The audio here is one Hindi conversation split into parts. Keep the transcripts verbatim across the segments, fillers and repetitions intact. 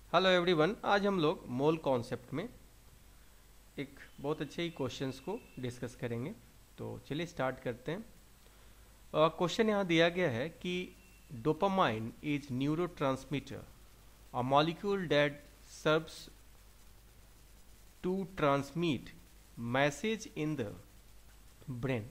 हेलो एवरीवन, आज हम लोग मोल कॉन्सेप्ट में एक बहुत अच्छे ही क्वेश्चंस को डिस्कस करेंगे। तो चलिए स्टार्ट करते हैं। क्वेश्चन यहाँ दिया गया है कि dopamine is neurotransmitter, a molecule that serves to transmit message in the brain.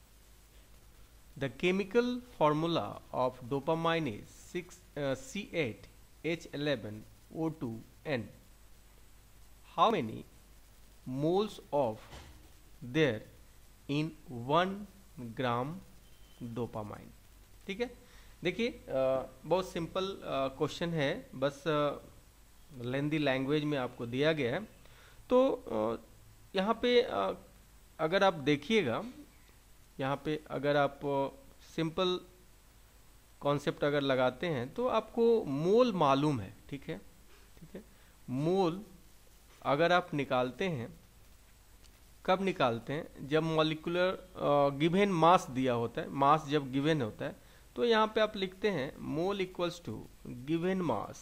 The chemical formula of dopamine is six C eight H eleven O two N. How many moles of there in one gram dopamine? ठीक है, देखिए बहुत सिंपल क्वेश्चन है, बस लेंदी लैंग्वेज में आपको दिया गया है। तो uh, यहाँ पे uh, अगर आप देखिएगा, यहाँ पे अगर आप सिंपल uh, कॉन्सेप्ट अगर लगाते हैं तो आपको मोल मालूम है। ठीक है, ठीक है, मोल अगर आप निकालते हैं, कब निकालते हैं? जब मॉलिक्यूलर गिवन मास दिया होता है। मास जब गिवन होता है तो यहाँ पे आप लिखते हैं mole equals to given mass,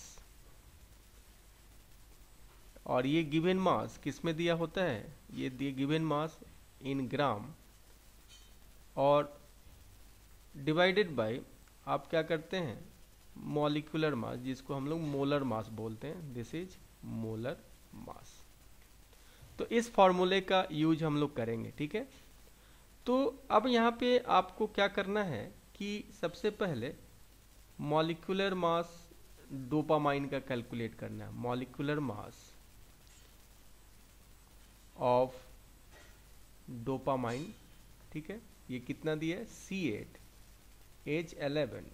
और ये गिवन मास किस में दिया होता है? ये दिए गिवन मास इन ग्राम, और डिवाइडेड बाय आप क्या करते हैं? मॉलिक्यूलर मास, जिसको हम लोग मोलर मास बोलते हैं। This is molar mass. तो इस फॉर्मूले का यूज हम लोग करेंगे। ठीक है, तो अब यहाँ पे आपको क्या करना है कि सबसे पहले मॉलिक्यूलर मास डोपामाइन का कैलकुलेट करना है। मॉलिक्यूलर मास ऑफ डोपामाइन, ठीक है, ये कितना दिया है? C eight H eleven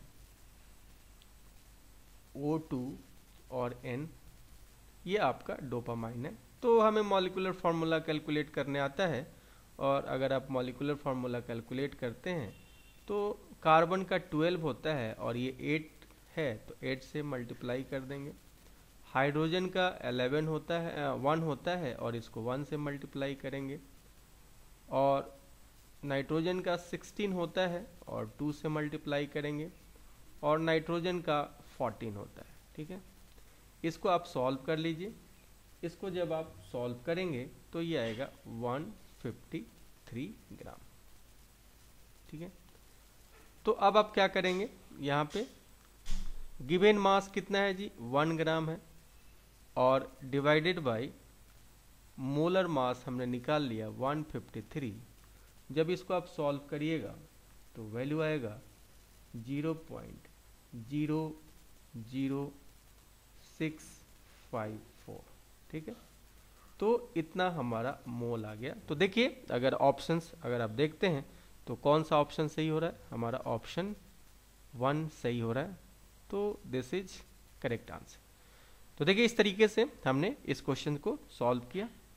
O two और N, ये आपका डोपामाइन है। तो हमें मॉलिक्यूलर फार्मूला कैलकुलेट करने आता है, और अगर आप मॉलिक्यूलर फार्मूला कैलकुलेट करते हैं तो कार्बन का ट्वेल्व होता है और ये एट है, तो एट से मल्टीप्लाई कर देंगे। हाइड्रोजन का इलेवन होता है, वन होता है, और इसको वन से मल्टीप्लाई करेंगे। और नाइट्रोजन का सिक्सटीन होता है और टू से मल्टीप्लाई करेंगे, और नाइट्रोजन का फोर्टीन होता है। ठीक है, इसको आप सॉल्व कर लीजिए। इसको जब आप सॉल्व करेंगे तो ये आएगा वन फिफ्टी थ्री ग्राम। ठीक है, तो अब आप क्या करेंगे? यहाँ पे गिवन मास कितना है जी? वन ग्राम है, और डिवाइडेड बाय मोलर मास हमने निकाल लिया वन फिफ्टी थ्री। जब इसको आप सॉल्व करिएगा तो वैल्यू आएगा zero point zero zero six five four. ठीक है, तो इतना हमारा मोल आ गया। तो देखिए, अगर ऑप्शंस अगर आप देखते हैं तो कौन सा ऑप्शन सही हो रहा है? हमारा ऑप्शन वन सही हो रहा है। तो दिस इज करेक्ट आंसर। तो देखिए, इस तरीके से हमने इस क्वेश्चन को सॉल्व किया।